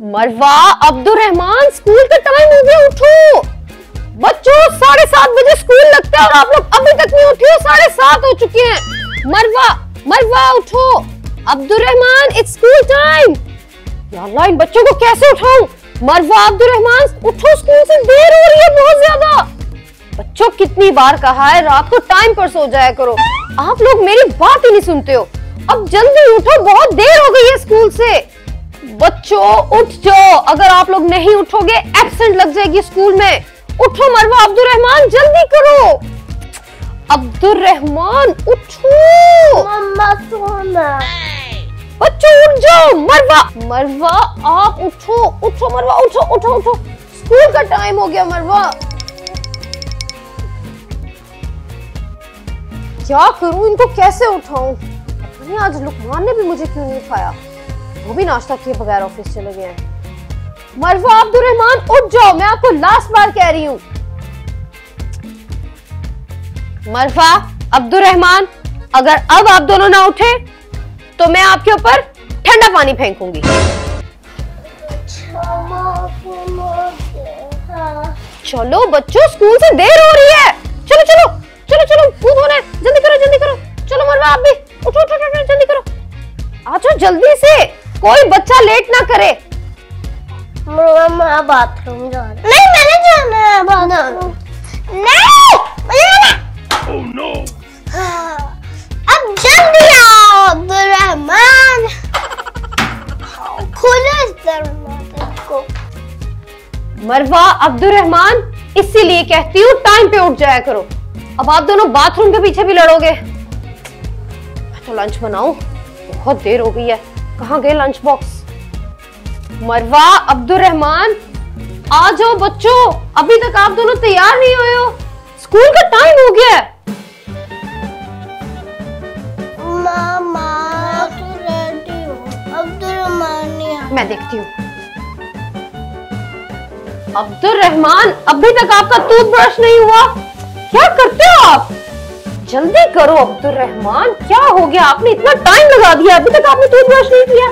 मरवा, Abdurrahman, school का time हो गया, उठो। बच्चों 7:30 बजे स्कूल लगता है और आप लोग अभी तक नहीं उठे हो, 7:30 हो चुके हैं। मरवा, मरवा उठो। Abdurrahman, it's school time. या अल्लाह, इन बच्चों को कैसे उठाऊं? मरवा, अब्दुर्रहमान उठो, स्कूल से देर हो रही है बहुत ज्यादा। बच्चों, कितनी बार कहा है रात को टाइम पर सो जाया करो, आप लोग मेरी बात ही नहीं सुनते हो। अब जल्दी उठो, बहुत देर हो गई है स्कूल से। बच्चों उठ जाओ, अगर आप लोग नहीं उठोगे एब्सेंट लग जाएगी स्कूल में। उठो मरवा, अब्दुर्रहमान जल्दी करो। अब्दुर्रहमान उठो। मम्मा सोना। बच्चों उठ जाओ। मरवा, मरवा आप उठो, उठो मरवा, उठो उठो उठो, स्कूल का टाइम हो गया। मरवा, क्या करूं, इनको कैसे उठाऊं? नहीं, आज लुकमान ने भी मुझे क्यों नहीं उठाया? वो भी नाश्ता किए बगैर ऑफिस चले गए हैं। मरवा, अब्दुर्रहमान उठ जाओ, मैं आपको लास्ट बार कह रही हूँ। मरवा, अब्दुर्रहमान, अगर अब आप दोनों ना उठे तो मैं आपके ऊपर ठंडा पानी फेंकूंगी। चलो बच्चों, स्कूल से देर हो रही है। चलो चलो चलो चलो, कूद होना है, जल्दी करो जल्दी करो। चलो मरवा, आप भी उठो उठो उठो, जल्दी करो, आ जाओ जल्दी से, कोई बच्चा लेट ना करे। मम्मा बाथरूम जाना। नहीं, मैंने जाना है बाथरूम। नहीं, मुझे जाना। Oh, no. अब जल्दी आओ अब्दुर्रहमान, खोलो इस दरवाजे को। मरवा, अब्दुर्रहमान, इसीलिए कहती हूँ टाइम पे उठ जाया करो। अब आप दोनों बाथरूम के पीछे भी लड़ोगे। तो लंच बनाऊं, बहुत देर हो गई है। कहाँ गए लंच बॉक्स? मरवा, अब्दुर्रहमान आ जाओ बच्चों, अभी तक आप दोनों तैयार नहीं हुए हो, स्कूल का टाइम हो गया है। मामा तो रेडी हो, अब्दुर्रहमान नहीं आया। मैं देखती हूँ। अब्दुर्रहमान, अभी तक आपका टूथब्रश नहीं हुआ, क्या करते हो आप? जल्दी करो अब्दुर्रहमान, क्या हो गया? आपने इतना टाइम लगा दिया, अभी तक आपने टूथब्रश नहीं किया।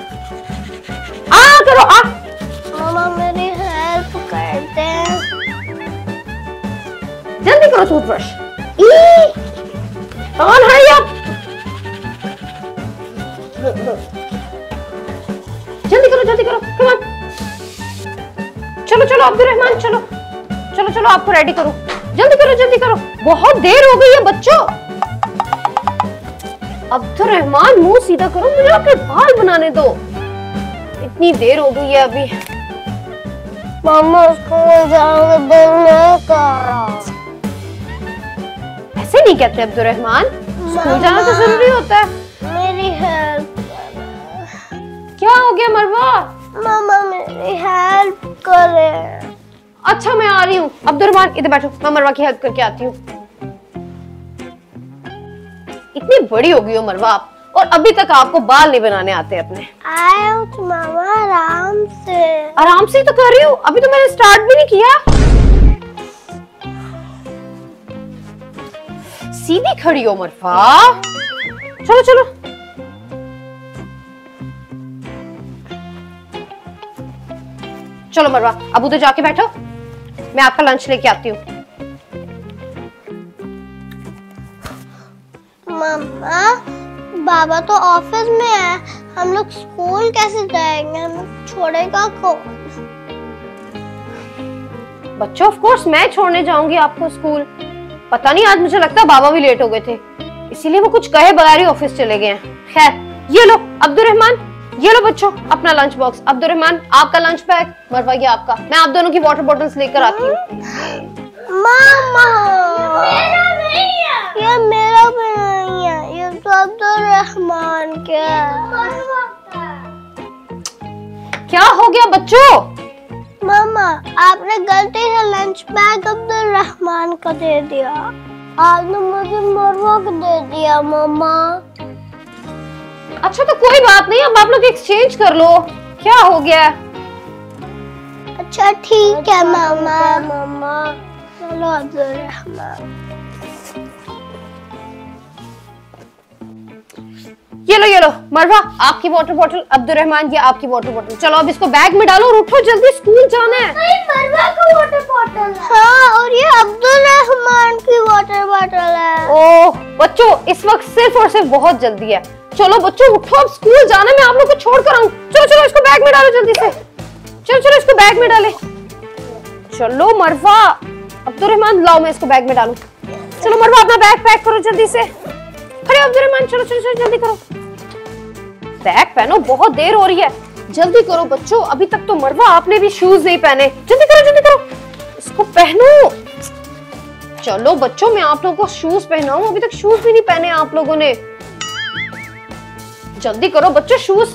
आ करो आ। मामा मेरी हेल्प कर दे। जल्दी करो टूथब्रश। कौन है ये? जल्दी करो, कम ऑन। चलो चलो अब्दुर्रहमान, चलो चलो चलो, आपको रेडी करो, जल्दी करो, बहुत देर हो गई है बच्चों। अब्दुर्रहमान मुंह सीधा करो, मुझे आपके बाल बनाने दो, इतनी देर हो गई है अभी। मामा स्कूल जाने दिल नहीं कर रहा। ऐसे नहीं कहते अब्दुर्रहमान, स्कूल जाना तो जरूरी होता है। मेरी हेल्प। क्या हो गया मरवा? मामा मेरी हेल्प करे। अच्छा मैं आ रही हूँ। अब्दुर्रहमान इधर बैठो, मैं मरवा की हेल्प करके आती हूँ। इतनी बड़ी हो गई हो मरवा आप, और अभी तक आपको बाल नहीं बनाने आते अपने। आए हो मामा, आराम से। आराम से ही तो कर रही हूँ, अभी तो मैंने स्टार्ट भी नहीं किया। सीधी खड़ी हो मरवा, चलो चलो। चलो मरवा, अब उधर जाके बैठो, मैं आपका लंच लेके आती हूँ। मम्मा, बाबा तो ऑफिस में है, हम लोग स्कूल कैसे जाएंगे? हमें छोड़ेगा कौन? बच्चों ऑफ कोर्स मैं छोड़ने जाऊंगी आपको स्कूल। पता नहीं, आज मुझे लगता है बाबा भी लेट हो गए थे, इसीलिए वो कुछ कहे बगैर ही ऑफिस चले गए हैं। खैर, ये लो अब्दुर्रहमान, ये लो बच्चों अपना लंच बॉक्स। अब्दुर्रहमान आपका लंच बैग, मरवा ये आपका। मैं आप दोनों की वाटर बॉटल्स लेकर आती हूँ। मामा, मेरा नहीं है। ये मेरा भी नहीं है, ये तो अब्दुर्रहमान के है। क्या हो गया बच्चों? मामा, आपने गलती से लंच बैग अब्दुर्रहमान को दे दिया। आपने मुझे मरवा को दे दिया मामा। अच्छा तो कोई बात नहीं, अब आप लोग एक्सचेंज कर लो, क्या हो गया? अच्छा ठीक है मामा। मामा चलो अब्दुर्रहमान। ये लो मरवा, आपकी वाटर बॉटल, अब्दुर्रहमान ये आपकी वाटर बॉटल। चलो अब इसको बैग में डालो और उठो, जल्दी स्कूल जाना है। नहीं, मरवा का वाटर बॉटल है। हाँ, और ये अब्दुर्रहमान की वाटर बॉटल है। ओह बच्चों, इस वक्त सिर्फ और सिर्फ बहुत जल्दी है। चलो बच्चों उठो, अब स्कूल जाना है, मैं आप लोग को छोड़ कर आऊं। चलो चलो इसको बैग में डालो जल्दी से। चलो चलो इसको बैग में डाले। चलो मरवा, अब्दुर्रहमान लाओ मैं इसको बैग में डालूं। चलो मरवा अपना बैग पैक करो जल्दी से। अरे अब्दुर्रहमान चलो चलो चलो जल्दी करो, बैग पहनो, बहुत देर हो रही है। जल्दी करो बच्चों, अभी तक तो मरवा आपने भी शूज नहीं पहने। जल्दी करो इसको पहनो। चलो बच्चों मैं आप लोगों को शूज पहनाऊं, अभी तक शूज भी नहीं पहने आप लोगों ने। जल्दी करो बच्चों शूज।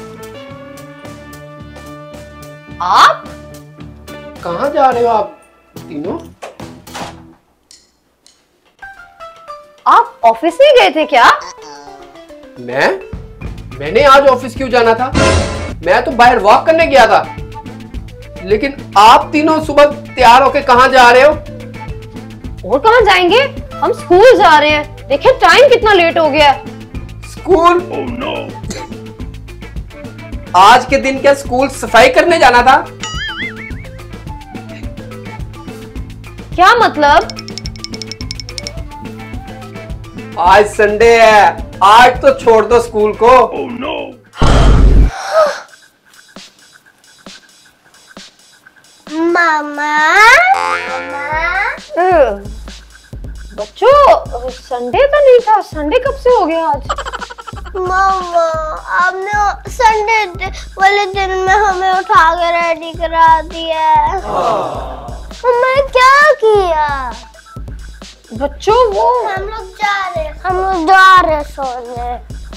आप कहाँ जा रहे हो आप तीनों? आप ऑफिस नहीं गए थे क्या? मैंने आज ऑफिस क्यों जाना था? मैं तो बाहर वॉक करने गया था। लेकिन आप तीनों सुबह तैयार होके कहाँ जा रहे हो? और कहाँ जाएंगे, हम स्कूल जा रहे हैं। देखिए टाइम कितना लेट हो गया है। स्कूल? आज के दिन क्या स्कूल सफाई करने जाना था? क्या मतलब? आज संडे है, आज तो छोड़ दो स्कूल को। मामा बच्चों संडे तो नहीं था, संडे कब से हो गया आज? मामा, आपने संडे वाले दिन में हमें उठा के रेडी करा दिया। मैं क्या किया? बच्चों वो हम लोग जा रहे सोने।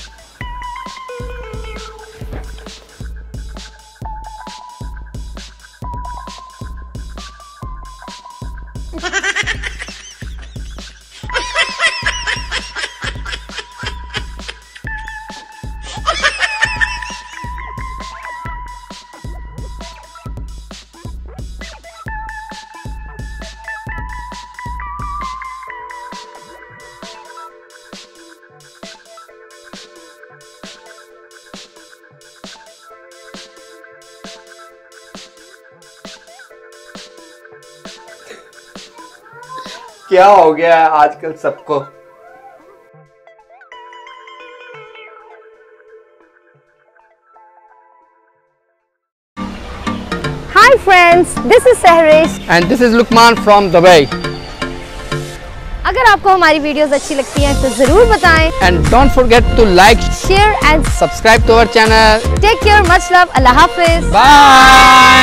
क्या हो गया है आजकल सबको? Hi friends, this is Sahresh and this is Luqman from Dubai. अगर आपको हमारी वीडियोस अच्छी लगती हैं तो जरूर बताएं। And don't forget to like, share and subscribe to our channel. Take care, much love, अल्लाह हाफिज। बाय।